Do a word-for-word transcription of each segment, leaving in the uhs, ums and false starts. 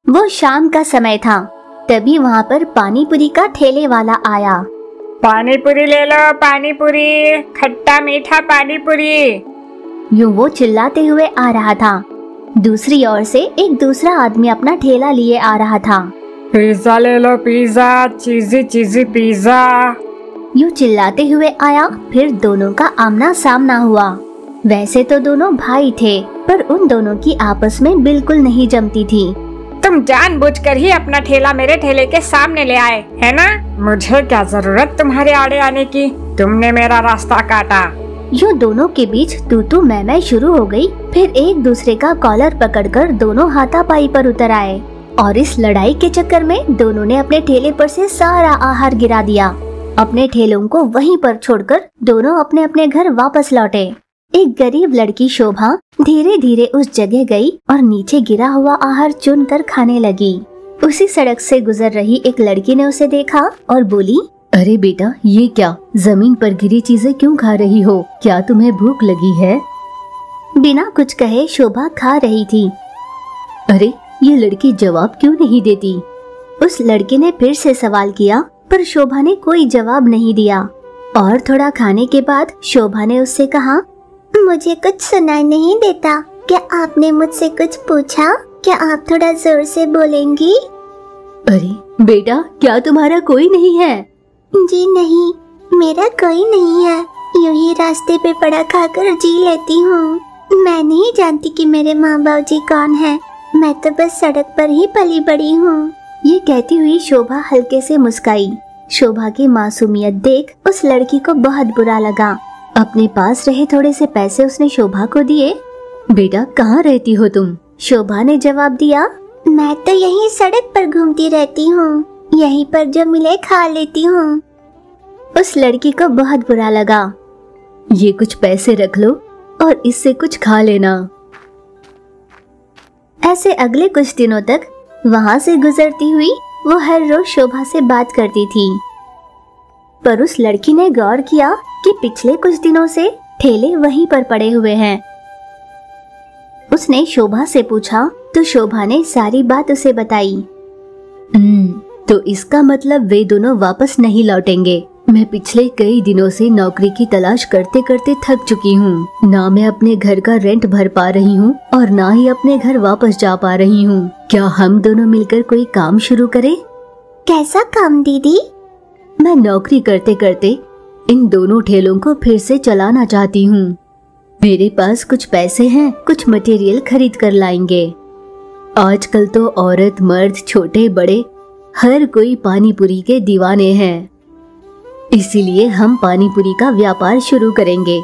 वो शाम का समय था। तभी वहाँ पर पानी पूरी का ठेले वाला आया। पानी पूरी ले लो, पानी पूरी, खट्टा मीठा पानी पूरी। यूं वो चिल्लाते हुए आ रहा था। दूसरी ओर से एक दूसरा आदमी अपना ठेला लिए आ रहा था। पिज्जा ले लो, पिज्जा, चीजी चीजी पिज्जा। यूं चिल्लाते हुए आया। फिर दोनों का आमना सामना हुआ। वैसे तो दोनों भाई थे, पर उन दोनों की आपस में बिल्कुल नहीं जमती थी। तुम जानबूझकर ही अपना ठेला मेरे ठेले के सामने ले आए, है ना? मुझे क्या जरूरत तुम्हारे आड़े आने की? तुमने मेरा रास्ता काटा। यूं दोनों के बीच तू तू मैं मैं शुरू हो गई। फिर एक दूसरे का कॉलर पकड़कर दोनों हाथापाई पर उतर आए और इस लड़ाई के चक्कर में दोनों ने अपने ठेले पर से सारा आहार गिरा दिया। अपने ठेलों को वहीं पर छोड़कर दोनों अपने अपने घर वापस लौटे। एक गरीब लड़की शोभा धीरे धीरे उस जगह गई और नीचे गिरा हुआ आहार चुनकर खाने लगी। उसी सड़क से गुजर रही एक लड़की ने उसे देखा और बोली, अरे बेटा, ये क्या जमीन पर गिरी चीजें क्यों खा रही हो? क्या तुम्हें भूख लगी है? बिना कुछ कहे शोभा खा रही थी। अरे, ये लड़की जवाब क्यों नहीं देती? उस लड़के ने फिर से सवाल किया, पर शोभा ने कोई जवाब नहीं दिया। और थोड़ा खाने के बाद शोभा ने उससे कहा, मुझे कुछ सुनाई नहीं देता। क्या आपने मुझसे कुछ पूछा? क्या आप थोड़ा जोर से बोलेंगी? अरे बेटा, क्या तुम्हारा कोई नहीं है? जी नहीं, मेरा कोई नहीं है। यूं ही रास्ते पे पड़ा खाकर जी लेती हूँ। मैं नहीं जानती कि मेरे माँ बाप जी कौन है। मैं तो बस सड़क पर ही पली बड़ी हूँ। ये कहती हुई शोभा हल्के से मुस्काई। शोभा की मासूमियत देख उस लड़की को बहुत बुरा लगा। अपने पास रहे थोड़े से पैसे उसने शोभा को दिए। बेटा, कहाँ रहती हो तुम? शोभा ने जवाब दिया, मैं तो यहीं सड़क पर घूमती रहती हूँ। यहीं पर जो मिले खा लेती हूँ। उस लड़की को बहुत बुरा लगा। ये कुछ पैसे रख लो और इससे कुछ खा लेना। ऐसे अगले कुछ दिनों तक वहाँ से गुजरती हुई वो हर रोज शोभा से बात करती थी। पर उस लड़की ने गौर किया कि पिछले कुछ दिनों से ठेले वहीं पर पड़े हुए हैं। उसने शोभा से पूछा तो शोभा ने सारी बात उसे बताई। हम्म, तो इसका मतलब वे दोनों वापस नहीं लौटेंगे। मैं पिछले कई दिनों से नौकरी की तलाश करते करते थक चुकी हूँ। ना मैं अपने घर का रेंट भर पा रही हूँ और ना ही अपने घर वापस जा पा रही हूँ। क्या हम दोनों मिलकर कोई काम शुरू करें? कैसा काम दीदी? मैं नौकरी करते करते इन दोनों ठेलों को फिर से चलाना चाहती हूँ। मेरे पास कुछ पैसे हैं, कुछ मटेरियल खरीद कर लाएंगे। आजकल तो औरत मर्द छोटे बड़े हर कोई पानी पूरी के दीवाने हैं। इसीलिए हम पानी पूरी का व्यापार शुरू करेंगे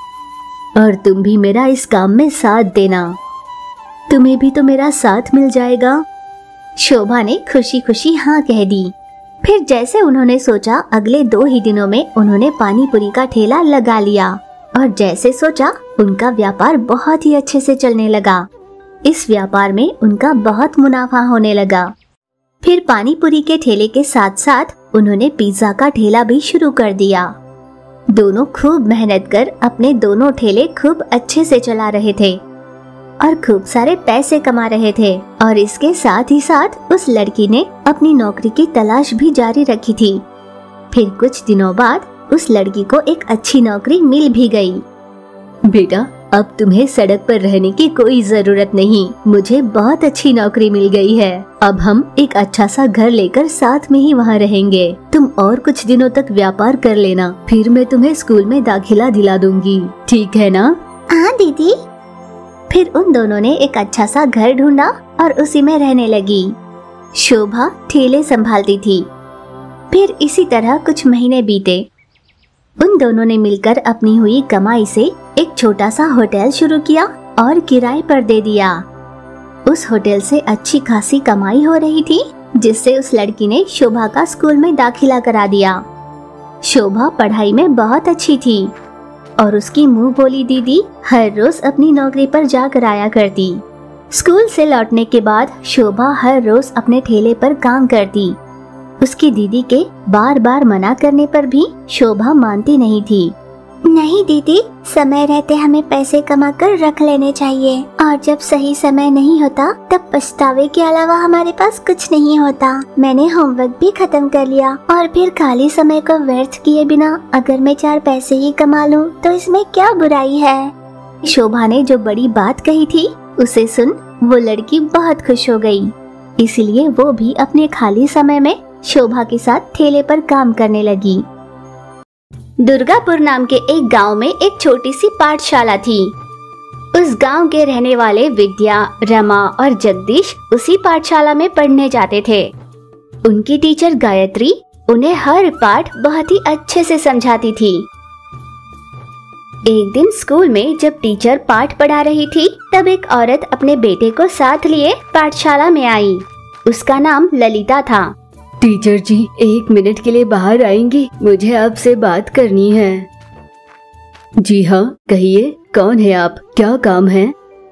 और तुम भी मेरा इस काम में साथ देना। तुम्हें भी तो मेरा साथ मिल जाएगा। शोभा ने खुशी खुशी हाँ कह दी। फिर जैसे उन्होंने सोचा, अगले दो ही दिनों में उन्होंने पानी पूरी का ठेला लगा लिया और जैसे सोचा उनका व्यापार बहुत ही अच्छे से चलने लगा। इस व्यापार में उनका बहुत मुनाफा होने लगा। फिर पानी पूरी के ठेले के साथ साथ उन्होंने पिज्जा का ठेला भी शुरू कर दिया। दोनों खूब मेहनत कर अपने दोनों ठेले खूब अच्छे से चला रहे थे और खूब सारे पैसे कमा रहे थे। और इसके साथ ही साथ उस लड़की ने अपनी नौकरी की तलाश भी जारी रखी थी। फिर कुछ दिनों बाद उस लड़की को एक अच्छी नौकरी मिल भी गई। बेटा, अब तुम्हें सड़क पर रहने की कोई जरूरत नहीं। मुझे बहुत अच्छी नौकरी मिल गई है। अब हम एक अच्छा सा घर लेकर साथ में ही वहाँ रहेंगे। तुम और कुछ दिनों तक व्यापार कर लेना, फिर मैं तुम्हें स्कूल में दाखिला दिला दूंगी। ठीक है ना? हाँ दीदी। फिर उन दोनों ने एक अच्छा सा घर ढूंढा और उसी में रहने लगी। शोभा ठेले संभालती थी। फिर इसी तरह कुछ महीने बीते। उन दोनों ने मिलकर अपनी हुई कमाई से एक छोटा सा होटल शुरू किया और किराए पर दे दिया। उस होटल से अच्छी खासी कमाई हो रही थी, जिससे उस लड़की ने शोभा का स्कूल में दाखिला करा दिया। शोभा पढ़ाई में बहुत अच्छी थी और उसकी मुंह बोली दीदी हर रोज अपनी नौकरी पर जाकर आया करती। स्कूल से लौटने के बाद शोभा हर रोज अपने ठेले पर काम करती। उसकी दीदी के बार बार मना करने पर भी शोभा मानती नहीं थी। नहीं दीदी, समय रहते हमें पैसे कमा कर रख लेने चाहिए और जब सही समय नहीं होता तब पछतावे के अलावा हमारे पास कुछ नहीं होता। मैंने होमवर्क भी खत्म कर लिया और फिर खाली समय को व्यर्थ किए बिना अगर मैं चार पैसे ही कमा लूं तो इसमें क्या बुराई है। शोभा ने जो बड़ी बात कही थी उसे सुन वो लड़की बहुत खुश हो गई। इसलिए वो भी अपने खाली समय में शोभा के साथ ठेले पर काम करने लगी। दुर्गापुर नाम के एक गांव में एक छोटी सी पाठशाला थी। उस गांव के रहने वाले विद्या, रमा और जगदीश उसी पाठशाला में पढ़ने जाते थे। उनकी टीचर गायत्री उन्हें हर पाठ बहुत ही अच्छे से समझाती थी। एक दिन स्कूल में जब टीचर पाठ पढ़ा रही थी तब एक औरत अपने बेटे को साथ लिए पाठशाला में आई। उसका नाम ललिता था। टीचर जी, एक मिनट के लिए बाहर आएंगी? मुझे आपसे बात करनी है। जी हाँ, कहिए, कौन है आप? क्या काम है?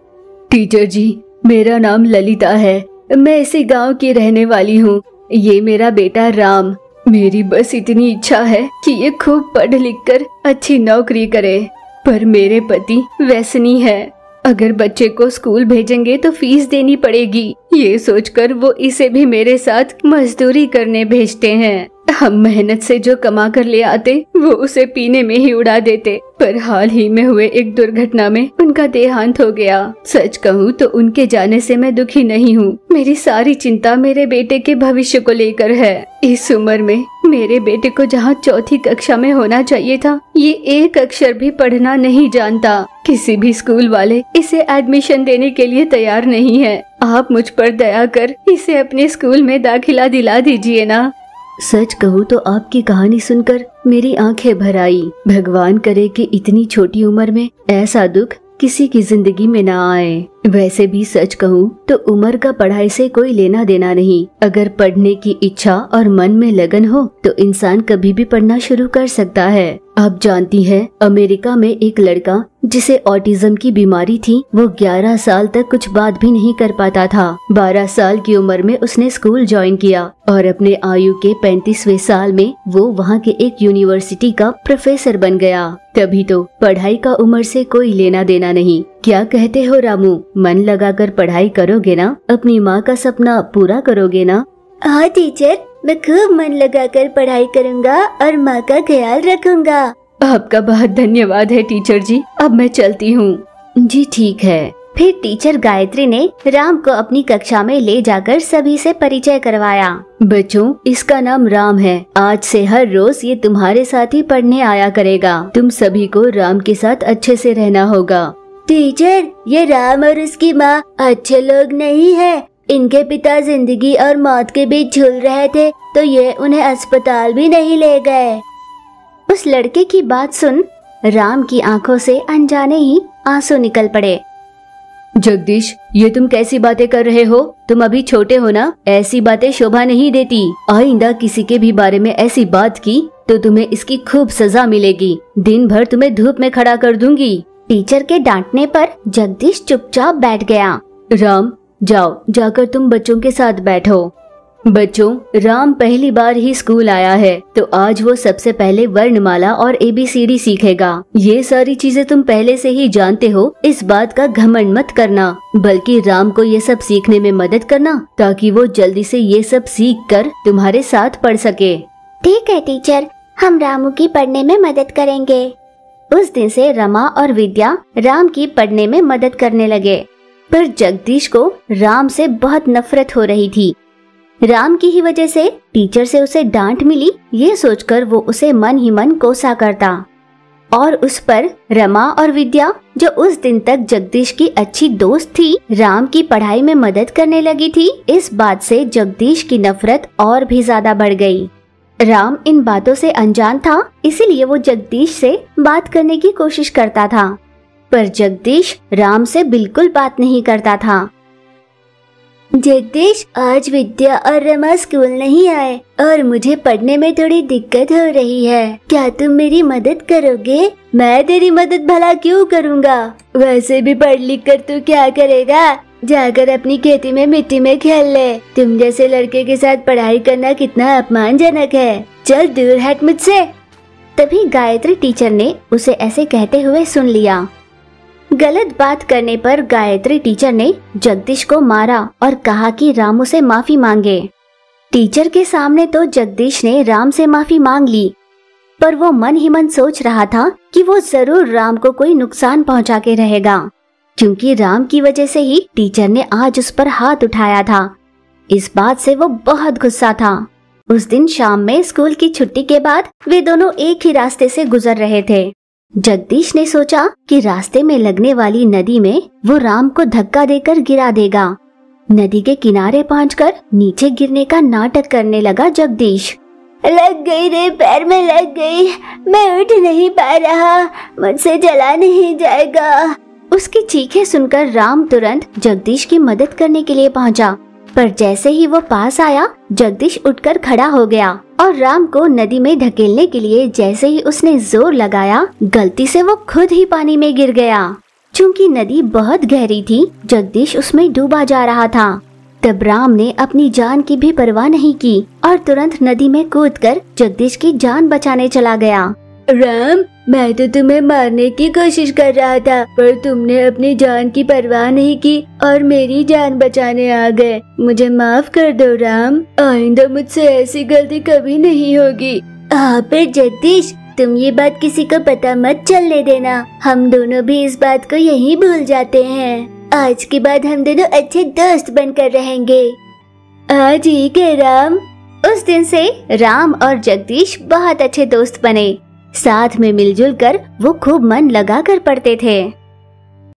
टीचर जी, मेरा नाम ललिता है। मैं इसी गांव की रहने वाली हूँ। ये मेरा बेटा राम। मेरी बस इतनी इच्छा है कि ये खूब पढ़ लिख कर अच्छी नौकरी करे, पर मेरे पति व्यसनी है। अगर बच्चे को स्कूल भेजेंगे तो फीस देनी पड़ेगी। ये सोचकर वो इसे भी मेरे साथ मजदूरी करने भेजते हैं। हम मेहनत से जो कमा कर ले आते वो उसे पीने में ही उड़ा देते। पर हाल ही में हुए एक दुर्घटना में उनका देहांत हो गया। सच कहूँ तो उनके जाने से मैं दुखी नहीं हूँ। मेरी सारी चिंता मेरे बेटे के भविष्य को लेकर है। इस उम्र में मेरे बेटे को जहाँ चौथी कक्षा में होना चाहिए था, ये एक अक्षर भी पढ़ना नहीं जानता। किसी भी स्कूल वाले इसे एडमिशन देने के लिए तैयार नहीं है। आप मुझ पर दया कर इसे अपने स्कूल में दाखिला दिला दीजिए ना। सच कहूँ तो आपकी कहानी सुनकर मेरी आंखें भर आई। भगवान करे कि इतनी छोटी उम्र में ऐसा दुख किसी की जिंदगी में ना आए। वैसे भी सच कहूँ तो उम्र का पढ़ाई से कोई लेना देना नहीं। अगर पढ़ने की इच्छा और मन में लगन हो तो इंसान कभी भी पढ़ना शुरू कर सकता है। आप जानती हैं, अमेरिका में एक लड़का जिसे ऑटिज्म की बीमारी थी, वो ग्यारह साल तक कुछ बात भी नहीं कर पाता था। बारह साल की उम्र में उसने स्कूल ज्वाइन किया और अपने आयु के पैंतीसवें साल में वो वहाँ के एक यूनिवर्सिटी का प्रोफेसर बन गया। तभी तो पढ़ाई का उम्र से कोई लेना देना नहीं। क्या कहते हो रामू, मन लगाकर पढ़ाई करोगे ना? अपनी माँ का सपना पूरा करोगे ना? हाँ टीचर, मैं खूब मन लगाकर पढ़ाई करूँगा और माँ का ख्याल रखूँगा। आपका बहुत धन्यवाद है टीचर जी। अब मैं चलती हूँ। जी ठीक है। फिर टीचर गायत्री ने राम को अपनी कक्षा में ले जाकर सभी से परिचय करवाया। बच्चों, इसका नाम राम है। आज से हर रोज ये तुम्हारे साथ ही पढ़ने आया करेगा। तुम सभी को राम के साथ अच्छे से रहना होगा। टीचर, ये राम और उसकी माँ अच्छे लोग नहीं है। इनके पिता जिंदगी और मौत के बीच झूल रहे थे तो ये उन्हें अस्पताल भी नहीं ले गए। उस लड़के की बात सुन राम की आंखों से अनजाने ही आंसू निकल पड़े। जगदीश, ये तुम कैसी बातें कर रहे हो? तुम अभी छोटे हो ना, ऐसी बातें शोभा नहीं देती। आइंदा किसी के भी बारे में ऐसी बात की तो तुम्हें इसकी खूब सजा मिलेगी। दिन भर तुम्हें धूप में खड़ा कर दूंगी। टीचर के डांटने पर जगदीश चुपचाप बैठ गया। राम, जाओ, जाकर तुम बच्चों के साथ बैठो। बच्चों, राम पहली बार ही स्कूल आया है तो आज वो सबसे पहले वर्णमाला और एबीसीडी सीखेगा। ये सारी चीजें तुम पहले से ही जानते हो, इस बात का घमंड मत करना, बल्कि राम को ये सब सीखने में मदद करना ताकि वो जल्दी से ये सब सीख कर तुम्हारे साथ पढ़ सके। ठीक है टीचर, हम रामू की पढ़ने में मदद करेंगे। उस दिन से रमा और विद्या राम की पढ़ने में मदद करने लगे, पर जगदीश को राम से बहुत नफरत हो रही थी। राम की ही वजह से टीचर से उसे डांट मिली, ये सोचकर वो उसे मन ही मन कोसा करता और उस पर रमा और विद्या, जो उस दिन तक जगदीश की अच्छी दोस्त थी, राम की पढ़ाई में मदद करने लगी थी। इस बात से जगदीश की नफरत और भी ज्यादा बढ़ गई। राम इन बातों से अनजान था, इसीलिए वो जगदीश से बात करने की कोशिश करता था, पर जगदीश राम से बिल्कुल बात नहीं करता था। जगदीश, आज विद्या और रमा स्कूल नहीं आए और मुझे पढ़ने में थोड़ी दिक्कत हो रही है। क्या तुम मेरी मदद करोगे? मैं तेरी मदद भला क्यों करूँगा? वैसे भी पढ़ लिख कर तू क्या करेगा? जाकर अपनी खेती में मिट्टी में खेल ले। तुम जैसे लड़के के साथ पढ़ाई करना कितना अपमानजनक है। चल दूर हट मुझसे। तभी गायत्री टीचर ने उसे ऐसे कहते हुए सुन लिया। गलत बात करने पर गायत्री टीचर ने जगदीश को मारा और कहा कि राम उसे माफी मांगे। टीचर के सामने तो जगदीश ने राम से माफी मांग ली, पर वो मन ही मन सोच रहा था कि वो जरूर राम को कोई नुकसान पहुंचा के रहेगा, क्योंकि राम की वजह से ही टीचर ने आज उस पर हाथ उठाया था। इस बात से वो बहुत गुस्सा था। उस दिन शाम में स्कूल की छुट्टी के बाद वे दोनों एक ही रास्ते से गुजर रहे थे। जगदीश ने सोचा कि रास्ते में लगने वाली नदी में वो राम को धक्का देकर गिरा देगा। नदी के किनारे पहुंचकर नीचे गिरने का नाटक करने लगा जगदीश। लग गई रे, पैर में लग गई, मैं उठ नहीं पा रहा, मुझसे चला नहीं जाएगा। उसकी चीखें सुनकर राम तुरंत जगदीश की मदद करने के लिए पहुंचा, पर जैसे ही वो पास आया जगदीश उठकर खड़ा हो गया और राम को नदी में धकेलने के लिए जैसे ही उसने जोर लगाया, गलती से वो खुद ही पानी में गिर गया। चूंकि नदी बहुत गहरी थी, जगदीश उसमें डूबा जा रहा था। तब राम ने अपनी जान की भी परवाह नहीं की और तुरंत नदी में कूदकर जगदीश की जान बचाने चला गया। राम, मैं तो तुम्हें मारने की कोशिश कर रहा था, पर तुमने अपनी जान की परवाह नहीं की और मेरी जान बचाने आ गए। मुझे माफ कर दो राम, आइंदा मुझसे ऐसी गलती कभी नहीं होगी। हाँ, पर जगदीश, तुम ये बात किसी को पता मत चलने देना। हम दोनों भी इस बात को यहीं भूल जाते हैं। आज के बाद हम दोनों अच्छे दोस्त बनकर रहेंगे। हाँ ठीक है राम। उस दिन से राम और जगदीश बहुत अच्छे दोस्त बने। साथ में मिलजुल कर वो खूब मन लगा कर पढ़ते थे।